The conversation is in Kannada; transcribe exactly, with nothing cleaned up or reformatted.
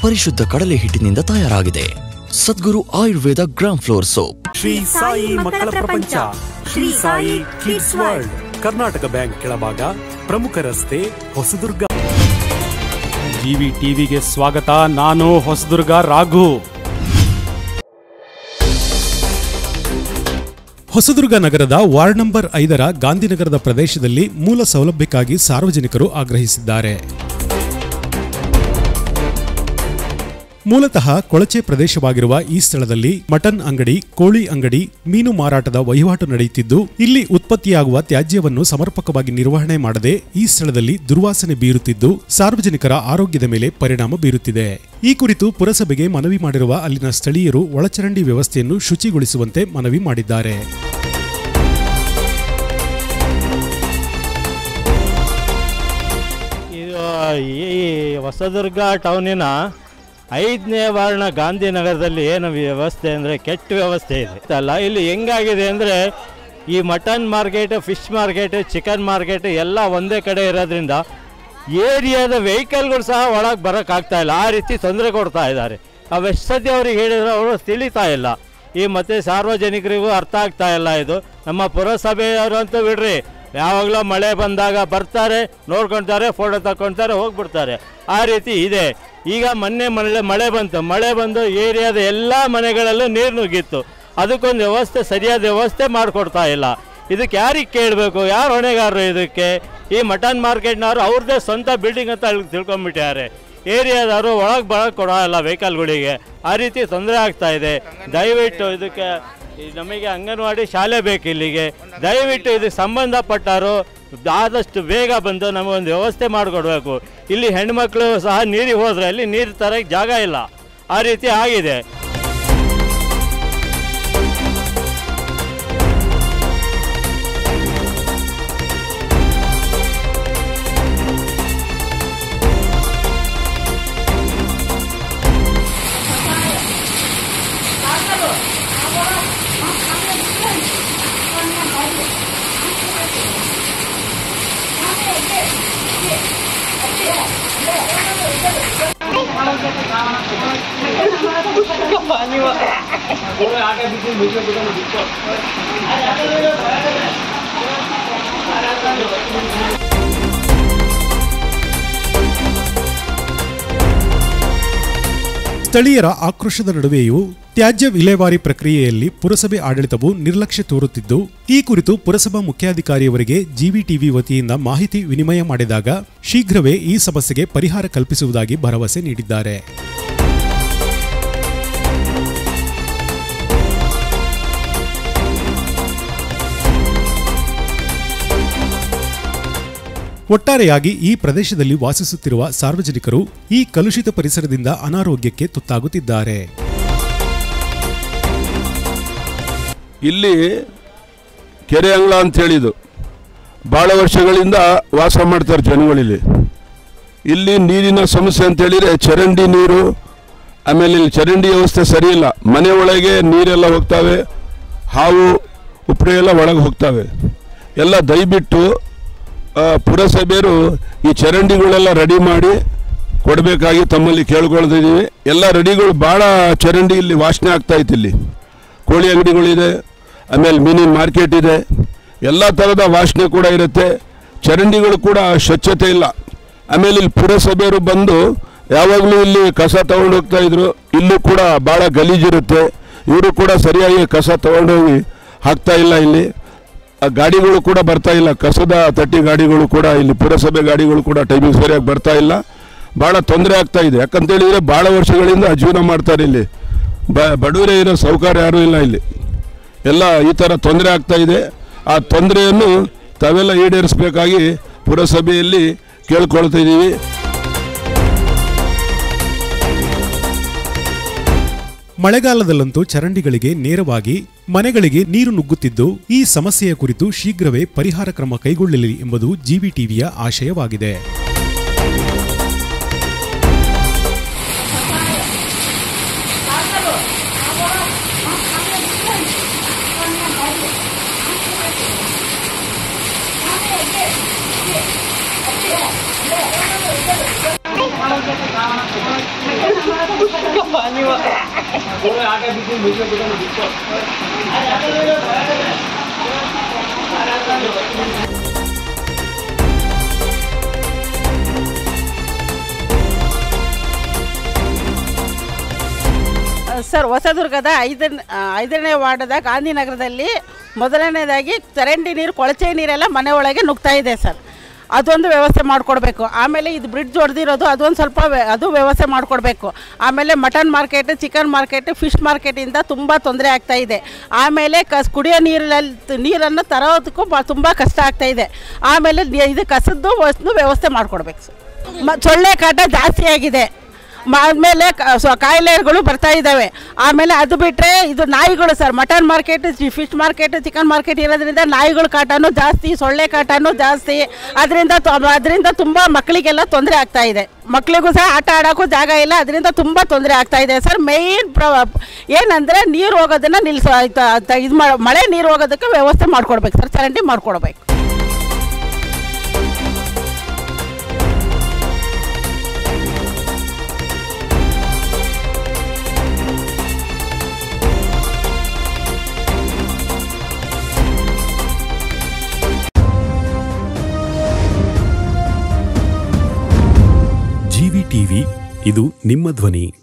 ಪರಿಶುದ್ಧ ಕಡಲೆ ಹಿಟ್ಟಿನಿಂದ ತಯಾರಾಗಿದೆ. Sadguru Ayurveda gram flour soap. Shri Sai ಮಕ್ಕಳ ಪ್ರಪಂಚ, Shri Sai kids world, Karnataka bank ಕೆಳಭಾಗ, ಪ್ರಮುಖ ರಸ್ತೆ, ಹೊಸದುರ್ಗ. ಜಿವಿ ಟಿವಿಗೆ ಸ್ವಾಗತ. ನಾನು ಹೊಸದುರ್ಗ ರಾಘು. ಹೊಸದುರ್ಗ ನಗರದ ವಾರ್ಡ್ ನಂಬರ್ ಐದರ ಗಾಂಧಿನಗರದ ಪ್ರದೇಶದಲ್ಲಿ ಮೂಲ ಸೌಲಭ್ಯಕ್ಕಾಗಿ ಸಾರ್ವಜನಿಕರು ಆಗ್ರಹಿಸಿದ್ದಾರೆ. ಮೂಲತಃ ಕೊಳಚೆ ಪ್ರದೇಶವಾಗಿರುವ ಈ ಸ್ಥಳದಲ್ಲಿ ಮಟನ್ ಅಂಗಡಿ, ಕೋಳಿ ಅಂಗಡಿ, ಮೀನು ಮಾರಾಟದ ವಹಿವಾಟು ನಡೆಯುತ್ತಿದ್ದು, ಇಲ್ಲಿ ಉತ್ಪತ್ತಿಯಾಗುವ ತ್ಯಾಜ್ಯವನ್ನು ಸಮರ್ಪಕವಾಗಿ ನಿರ್ವಹಣೆ ಮಾಡದೆ ಈ ಸ್ಥಳದಲ್ಲಿ ದುರ್ವಾಸನೆ ಬೀರುತ್ತಿದ್ದು ಸಾರ್ವಜನಿಕರ ಆರೋಗ್ಯದ ಮೇಲೆ ಪರಿಣಾಮ ಬೀರುತ್ತಿದೆ. ಈ ಕುರಿತು ಪುರಸಭೆಗೆ ಮನವಿ ಮಾಡಿರುವ ಅಲ್ಲಿನ ಸ್ಥಳೀಯರು ಒಳಚರಂಡಿ ವ್ಯವಸ್ಥೆಯನ್ನು ಶುಚಿಗೊಳಿಸುವಂತೆ ಮನವಿ ಮಾಡಿದ್ದಾರೆ. ಈ ಹೊಸದುರ್ಗ ಟೌನಿನ ಐದನೇ ವಾರ್ಡ್ನ ಗಾಂಧಿನಗರದಲ್ಲಿ ಏನು ವ್ಯವಸ್ಥೆ ಅಂದರೆ ಕೆಟ್ಟ ವ್ಯವಸ್ಥೆ ಇದೆ ಅಲ್ಲ. ಇಲ್ಲಿ ಹೆಂಗಾಗಿದೆ ಅಂದರೆ ಈ mutton market, fish market, chicken market ಎಲ್ಲ ಒಂದೇ ಕಡೆ ಇರೋದ್ರಿಂದ ಏರಿಯಾದ ವೆಹಿಕಲ್ಗಳು ಸಹ ಒಳಗೆ ಬರೋಕ್ಕಾಗ್ತಾ ಇಲ್ಲ. ಆ ರೀತಿ ತೊಂದರೆ ಕೊಡ್ತಾ ಇದ್ದಾರೆ. ಅವೆಷ್ಟು ಸದ್ಯ ಅವ್ರಿಗೆ ಹೇಳಿದ್ರೆ ಅವರು ತಿಳಿತಾ ಇಲ್ಲ. ಈ ಮತ್ತು ಸಾರ್ವಜನಿಕರಿಗೂ ಅರ್ಥ ಆಗ್ತಾ ಇಲ್ಲ. ಇದು ನಮ್ಮ ಪುರಸಭೆಯವರು ಅಂತೂ ಬಿಡ್ರಿ, ಯಾವಾಗಲೂ ಮಳೆ ಬಂದಾಗ ಬರ್ತಾರೆ, ನೋಡ್ಕೊಳ್ತಾರೆ, ಫೋಟೋ ತಗೊಳ್ತಾರೆ, ಹೋಗ್ಬಿಡ್ತಾರೆ. ಆ ರೀತಿ ಇದೆ. ಈಗ ಮೊನ್ನೆ ಮಳೆ ಮಳೆ ಬಂತು ಮಳೆ ಬಂದು ಏರಿಯಾದ ಎಲ್ಲ ಮನೆಗಳಲ್ಲೂ ನೀರು ನುಗ್ಗಿತ್ತು. ಅದಕ್ಕೊಂದು ವ್ಯವಸ್ಥೆ, ಸರಿಯಾದ ವ್ಯವಸ್ಥೆ ಮಾಡಿಕೊಡ್ತಾ ಇಲ್ಲ. ಇದಕ್ಕೆ ಯಾರಿಗೆ ಕೇಳಬೇಕು? ಯಾರು ಹೊಣೆಗಾರರು ಇದಕ್ಕೆ? ಈ ಮಟನ್ ಮಾರ್ಕೆಟ್ನವರು ಅವ್ರದ್ದೇ ಸ್ವಂತ ಬಿಲ್ಡಿಂಗ್ ಅಂತ ತಿಳ್ಕೊಂಡ್ಬಿಟ್ಟಿದ್ದಾರೆ. ಏರಿಯಾದವರು ಒಳಗೆ ಬರೋಕ್ಕೆ ಕೊಡೋಲ್ಲ ವೆಹಿಕಲ್ಗಳಿಗೆ. ಆ ರೀತಿ ತೊಂದರೆ ಆಗ್ತಾ ಇದೆ. ದಯವಿಟ್ಟು ಇದಕ್ಕೆ ನಮಗೆ ಅಂಗನವಾಡಿ ಶಾಲೆ ಬೇಕು ಇಲ್ಲಿಗೆ. ದಯವಿಟ್ಟು ಇದಕ್ಕೆ ಸಂಬಂಧಪಟ್ಟವರು ಆದಷ್ಟು ಬೇಗ ಬಂದು ನಮಗೊಂದು ವ್ಯವಸ್ಥೆ ಮಾಡಿಕೊಡ್ಬೇಕು. ಇಲ್ಲಿ ಹೆಣ್ಮಕ್ಳು ಸಹ ನೀರಿಗೆ ಹೋದರೆ ಅಲ್ಲಿ ನೀರು ತರಕ್ಕೆ ಜಾಗ ಇಲ್ಲ. ಆ ರೀತಿ ಆಗಿದೆ. ಸ್ಥಳೀಯರ ಆಕ್ರೋಶದ ನಡುವೆಯೂ ತ್ಯಾಜ್ಯ ವಿಲೇವಾರಿ ಪ್ರಕ್ರಿಯೆಯಲ್ಲಿ ಪುರಸಭೆ ಆಡಳಿತವು ನಿರ್ಲಕ್ಷ್ಯ ತೋರುತ್ತಿದ್ದು, ಈ ಕುರಿತು ಪುರಸಭಾ ಮುಖ್ಯಾಧಿಕಾರಿಯವರಿಗೆ ಜಿವಿ ಟಿವಿ ವತಿಯಿಂದ ಮಾಹಿತಿ ವಿನಿಮಯ ಮಾಡಿದಾಗ ಶೀಘ್ರವೇ ಈ ಸಮಸ್ಯೆಗೆ ಪರಿಹಾರ ಕಲ್ಪಿಸುವುದಾಗಿ ಭರವಸೆ ನೀಡಿದ್ದಾರೆ. ಒಟ್ಟಾರೆಯಾಗಿ ಈ ಪ್ರದೇಶದಲ್ಲಿ ವಾಸಿಸುತ್ತಿರುವ ಸಾರ್ವಜನಿಕರು ಈ ಕಲುಷಿತ ಪರಿಸರದಿಂದ ಅನಾರೋಗ್ಯಕ್ಕೆ ತುತ್ತಾಗುತ್ತಿದ್ದಾರೆ. ಇಲ್ಲಿ ಕೆರೆ ಅಂಗಳ ಅಂತ ಹೇಳಿದ್ದು ಭಾಳ ವರ್ಷಗಳಿಂದ ವಾಸ ಮಾಡ್ತಾರೆ ಜನಗಳಿಲ್ಲಿ. ಇಲ್ಲಿ ನೀರಿನ ಸಮಸ್ಯೆ ಅಂತ ಹೇಳಿದರೆ ಚರಂಡಿ ನೀರು, ಆಮೇಲೆ ಇಲ್ಲಿ ಚರಂಡಿ ವ್ಯವಸ್ಥೆ ಸರಿ ಇಲ್ಲ. ಮನೆ ಒಳಗೆ ನೀರೆಲ್ಲ ಹೋಗ್ತವೆ, ಹಾವು ಉಪ್ರೆ ಎಲ್ಲ ಒಳಗೆ ಹೋಗ್ತವೆ. ಎಲ್ಲ ದಯವಿಟ್ಟು ಪುರಸಭೆಯರು ಈ ಚರಂಡಿಗಳೆಲ್ಲ ರೆಡಿ ಮಾಡಿ ಕೊಡಬೇಕಾಗಿ ತಮ್ಮಲ್ಲಿ ಕೇಳ್ಕೊಳ್ತಿದ್ದೀವಿ. ಎಲ್ಲ ರೆಡಿಗಳು ಭಾಳ ಚರಂಡಿ ಇಲ್ಲಿ ವಾಸನೆ ಆಗ್ತಾಯಿತ್ತು. ಇಲ್ಲಿ ಕೋಳಿ ಅಂಗಡಿಗಳಿದೆ, ಆಮೇಲೆ ಮೀನಿನ ಮಾರ್ಕೆಟ್ ಇದೆ, ಎಲ್ಲ ಥರದ ವಾಸನೆ ಕೂಡ ಇರುತ್ತೆ. ಚರಂಡಿಗಳು ಕೂಡ ಸ್ವಚ್ಛತೆ ಇಲ್ಲ. ಆಮೇಲೆ ಇಲ್ಲಿ ಪುರಸಭೆಯವರು ಬಂದು ಯಾವಾಗಲೂ ಇಲ್ಲಿ ಕಸ ತೊಗೊಂಡು ಹೋಗ್ತಾಯಿದ್ರು. ಇಲ್ಲೂ ಕೂಡ ಭಾಳ ಗಲೀಜಿರುತ್ತೆ. ಇವರು ಕೂಡ ಸರಿಯಾಗಿ ಕಸ ತೊಗೊಂಡೋಗಿ ಹಾಕ್ತಾ ಇಲ್ಲ. ಇಲ್ಲಿ ಗಾಡಿಗಳು ಕೂಡ ಬರ್ತಾ ಇಲ್ಲ. ಕಸದ ತಟ್ಟಿ ಗಾಡಿಗಳು ಕೂಡ ಇಲ್ಲಿ ಪುರಸಭೆ ಗಾಡಿಗಳು ಕೂಡ ಟೈಮಿಂಗ್ ಸರಿಯಾಗಿ ಬರ್ತಾ ಇಲ್ಲ. ಭಾಳ ತೊಂದರೆ ಆಗ್ತಾ ಇದೆ. ಯಾಕಂತೇಳಿದರೆ ಭಾಳ ವರ್ಷಗಳಿಂದ ಜೀವನ ಮಾಡ್ತಾರೆ ಇಲ್ಲಿ. ಬ ಬಡವರೇ ಇರೋ ಸೌಕರ್ಯ ಯಾರೂ ಇಲ್ಲ ಇಲ್ಲಿ. ಎಲ್ಲ ಈ ಥರ ತೊಂದರೆ ಆಗ್ತಾ ಇದೆ. ಆ ತೊಂದರೆಯನ್ನು ತಾವೆಲ್ಲ ಈಡೇರಿಸಬೇಕಾಗಿ ಪುರಸಭೆಯಲ್ಲಿ ಕೇಳ್ಕೊಳ್ತಿದ್ದೀವಿ. ಮಳೆಗಾಲದಲ್ಲಂತೂ ಚರಂಡಿಗಳಿಗೆ ನೇರವಾಗಿ ಮನೆಗಳಿಗೆ ನೀರು ನುಗ್ಗುತ್ತಿದ್ದು, ಈ ಸಮಸ್ಯೆಯ ಕುರಿತು ಶೀಘ್ರವೇ ಪರಿಹಾರ ಕ್ರಮ ಕೈಗೊಳ್ಳಲಿ ಎಂಬುದು ಜಿವಿ ಟಿವಿಯ ಆಶಯವಾಗಿದೆ. Thank you. ಸರ್, ಹೊಸದುರ್ಗದ ಐದನೇ ಐದನೇ ವಾರ್ಡದ ಗಾಂಧಿನಗರದಲ್ಲಿ ಮೊದಲನೇದಾಗಿ ಚರಂಡಿ ನೀರು, ಕೊಳಚೆ ನೀರೆಲ್ಲ ಮನೆ ಒಳಗೆ ನುಗ್ತಾ ಇದೆ ಸರ್. ಅದೊಂದು ವ್ಯವಸ್ಥೆ ಮಾಡಿಕೊಡ್ಬೇಕು. ಆಮೇಲೆ ಇದು ಬ್ರಿಡ್ಜ್ ಹೊಡೆದಿರೋದು ಅದೊಂದು ಸ್ವಲ್ಪ ಅದು ವ್ಯವಸ್ಥೆ ಮಾಡಿಕೊಡ್ಬೇಕು. ಆಮೇಲೆ mutton market, chicken market, fish ಮಾರ್ಕೆಟಿಂದ ತುಂಬ ತೊಂದರೆ ಆಗ್ತಾಯಿದೆ. ಆಮೇಲೆ ಕಸ್ ಕುಡಿಯೋ ನೀರಲ್ಲಿ ನೀರನ್ನು ತರೋದಕ್ಕೂ ಬ ತುಂಬ ಕಷ್ಟ ಆಗ್ತಾಯಿದೆ. ಆಮೇಲೆ ಇದು ಕಸದ್ದು ವಸ್ತು ವ್ಯವಸ್ಥೆ ಮಾಡಿಕೊಡ್ಬೇಕು ಸರ್. ಮ ಸೊಳ್ಳೆ ಕಾಟ ಜಾಸ್ತಿ ಆಗಿದೆ. ಆಮೇಲೆ ಕಾಯಿಲೆಗಳು ಬರ್ತಾ ಇದ್ದಾವೆ. ಆಮೇಲೆ ಅದು ಬಿಟ್ಟರೆ ಇದು ನಾಯಿಗಳು sir, mutton market, fish market, chicken market ಇರೋದ್ರಿಂದ ನಾಯಿಗಳ ಕಾಟನೂ ಜಾಸ್ತಿ, ಸೊಳ್ಳೆ ಕಾಟನೂ ಜಾಸ್ತಿ. ಅದರಿಂದ ಅದರಿಂದ ತುಂಬ ಮಕ್ಕಳಿಗೆಲ್ಲ ತೊಂದರೆ ಆಗ್ತಾ ಇದೆ. ಮಕ್ಕಳಿಗೂ ಸಹ ಆಟ ಆಡೋಕ್ಕೂ ಜಾಗ ಇಲ್ಲ. ಅದರಿಂದ ತುಂಬ ತೊಂದರೆ ಆಗ್ತಾ ಇದೆ ಸರ್. ಮೇಯ್ನ್ ಪ್ರ ಏನಂದರೆ ನೀರು ಹೋಗೋದನ್ನು ನಿಲ್ಲಿಸೋ ಇದು ಮಳೆ ನೀರು ಹೋಗೋದಕ್ಕೆ ವ್ಯವಸ್ಥೆ ಮಾಡಿಕೊಡ್ಬೇಕು ಸರ್, ಚರಂಡಿ ಮಾಡಿಕೊಡ್ಬೇಕು. ಜಿವಿ ಟಿವಿ, ಇದು ನಿಮ್ಮ ಧ್ವನಿ.